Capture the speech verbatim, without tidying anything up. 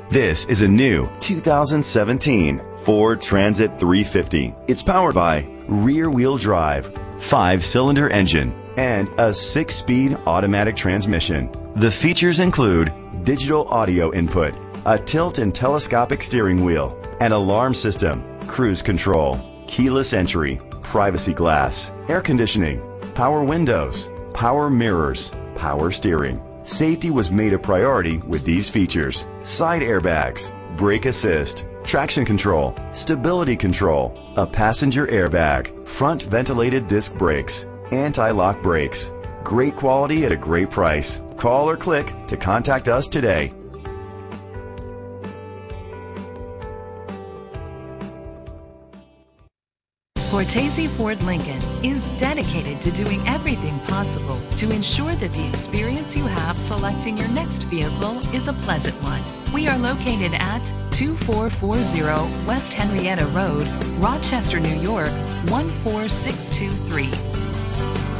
This is a new two thousand seventeen Ford Transit three fifty. It's powered by rear-wheel drive, five-cylinder engine, and a six-speed automatic transmission. The features include digital audio input, a tilt and telescopic steering wheel, an alarm system, cruise control, keyless entry, privacy glass, air conditioning, power windows, power mirrors, power steering. Safety was made a priority with these features: side airbags, brake assist, traction control, stability control, a passenger airbag, front ventilated disc brakes, anti-lock brakes. Great quality at a great price. Call or click to contact us today. Cortese Ford Lincoln is dedicated to doing everything possible to ensure that the experience you have selecting your next vehicle is a pleasant one. We are located at two four four zero West Henrietta Road, Rochester, New York, one four six two three.